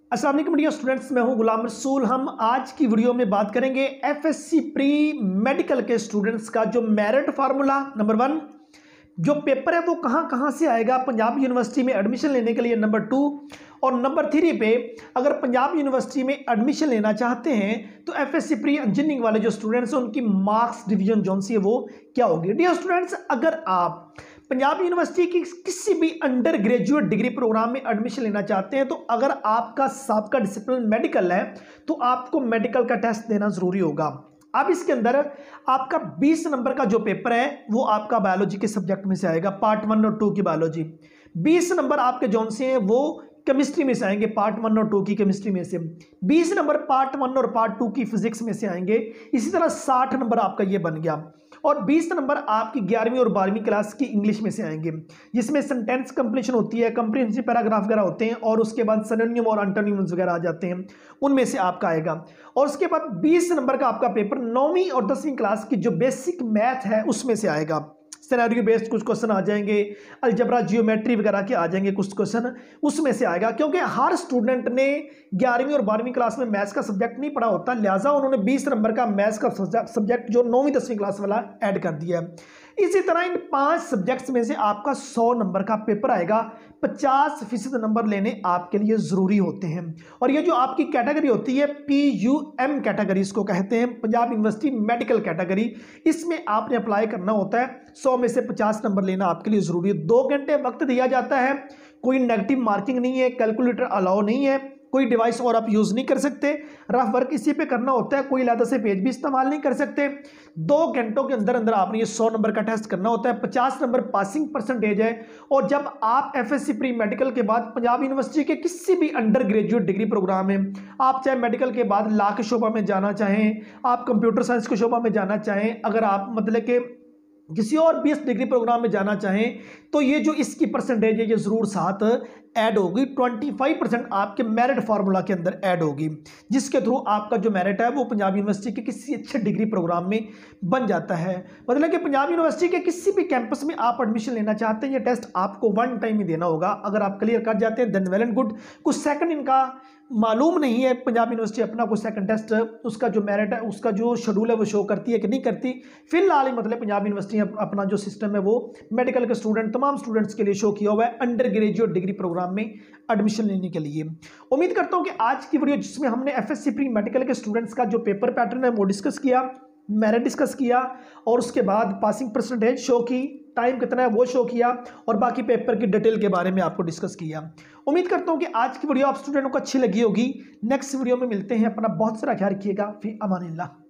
अस्सलाम वालेकुम dear students, मैं हूं गुलाम रसूल। हम आज की वीडियो में बात करेंगे एफएससी प्री मेडिकल के स्टूडेंट्स का जो मेरिट फार्मूला नंबर 1 जो पेपर है वो कहां से आएगा पंजाब यूनिवर्सिटी में एडमिशन लेने के लिए, नंबर 2 और नंबर 3 पे अगर पंजाब यूनिवर्सिटी में एडमिशन लेना चाहते हैं तो एफएससी प्री इंजीनियरिंग वाले जो स्टूडेंट्स हैं उनकी मार्क्स डिवीजन जोन सी है वो क्या होगी। डियर स्टूडेंट्स, अगर आप पंजाब यूनिवर्सिटी की किसी भी अंडर ग्रेजुएट डिग्री प्रोग्राम में एडमिशन लेना चाहते हैं तो अगर आपका सबका डिसिप्लिन मेडिकल है तो आपको मेडिकल का टेस्ट देना जरूरी होगा। अब इसके अंदर आपका 20 नंबर का जो पेपर है वो आपका बायोलॉजी के सब्जेक्ट में से आएगा, पार्ट 1 और 2 की बायोलॉजी। 20 नंबर आपके जौन से हैं वो केमिस्ट्री में से आएंगे, पार्ट 1 और 2 की केमिस्ट्री में से। 20 नंबर पार्ट 1 और पार्ट 2 की फिजिक्स में से आएंगे। इसी तरह 60 नंबर आपका ये बन गया और 20 नंबर आपकी 11वीं और 12वीं क्लास की इंग्लिश में से आएंगे, जिसमें सेंटेंस कंप्लीशन होती है, कंप्रीहेंसिव पैराग्राफ वगैरह होते हैं और उसके बाद सिनोनिम और एंटोनिम्स वगैरह आ जाते हैं, उनमें से आपका आएगा। और उसके बाद 20 नंबर का आपका पेपर 9वीं और 10वीं क्लास की जो बेसिक मैथ है उसमें से आएगा। सिनेरियो बेस्ड कुछ क्वेश्चन आ जाएंगे, अलजेब्रा जियोमेट्री वगैरह के आ जाएंगे कुछ क्वेश्चन, उसमें से आएगा। क्योंकि हर स्टूडेंट ने 11वीं और 12वीं क्लास में मैथ्स का सब्जेक्ट नहीं पढ़ा होता, लिहाजा उन्होंने 20 नंबर का मैथ्स का सब्जेक्ट जो 9वीं 10वीं क्लास वाला ऐड कर दिया है। इसी तरह इन 5 सब्जेक्ट्स में से आपका 100 नंबर का पेपर आएगा। 50% नंबर लेने आपके लिए जरूरी होते हैं। और ये जो आपकी कैटेगरी होती है PUM कैटेगरी इसको कहते हैं, पंजाब यूनिवर्सिटी मेडिकल कैटेगरी, इसमें आपने अप्लाई करना होता है। 100 में से 50 नंबर लेना आपके लिए जरूरी है। 2 घंटे वक्त दिया जाता है, कोई नेगेटिव मार्किंग नहीं है, कैलकुलेटर अलाउ नहीं है, कोई डिवाइस और आप यूज नहीं कर सकते, रफ वर्क इसी पे करना होता है, कोई अलग से पेज भी इस्तेमाल नहीं कर सकते। 2 घंटों के अंदर अंदर आपने ये 100 नंबर का टेस्ट करना होता है। 50 नंबर पासिंग परसेंटेज है। और जब आप एफएससी प्री मेडिकल के बाद पंजाब यूनिवर्सिटी के किसी भी अंडर ग्रेजुएट डिग्री प्रोग्राम में, आप चाहे मेडिकल के बाद लॉ के शोबा में जाना चाहें, आप कंप्यूटर साइंस के शोबा में जाना चाहें, अगर आप मतलब के किसी और 20 डिग्री प्रोग्राम में जाना चाहें तो ये जो इसकी परसेंटेज है ये जरूर साथ ऐड होगी। 25% आपके मेरिट फार्मूला के अंदर ऐड होगी, जिसके थ्रू आपका जो मेरिट है वो पंजाब यूनिवर्सिटी के किसी अच्छे डिग्री प्रोग्राम में बन जाता है। मतलब कि पंजाब यूनिवर्सिटी के किसी भी कैंपस में आप एडमिशन लेना चाहते हैं, ये टेस्ट आपको 1 टाइम ही देना होगा। अगर आप क्लियर कर जाते हैं देन वेल एंड गुड। कुछ सेकंड इनका मालूम नहीं है, पंजाब यूनिवर्सिटी अपना कुछ सेकंड टेस्ट उसका जो मेरिट है उसका जो शेड्यूल है वो शो करती है कि नहीं करती। फिलहाल ही मतलब पंजाब यूनिवर्सिटी अपना जो सिस्टम है वो मेडिकल के स्टूडेंट तमाम स्टूडेंट्स के लिए शो किया हुआ है अंडर ग्रेजुएट डिग्री प्रोग्राम में एडमिशन लेने के लिए। उम्मीद करता हूं कि आज की वीडियो जिसमें हमने एफएससी प्री मेडिकल के स्टूडेंट्स का जो पेपर पैटर्न है वो डिस्कस किया, मेरिट डिस्कस किया और उसके बाद पासिंग परसेंटेज शो की, टाइम कितना है वो शो किया और बाकी पेपर की डिटेल के बारे में आपको डिस्कस किया। उम्मीद करता हूं कि आज की वीडियो आप स्टूडेंटों को अच्छी लगी होगी। नेक्स्ट वीडियो में मिलते हैं। अपना बहुत सारा ख्याल रखिएगा। फी अमानिल्लाह।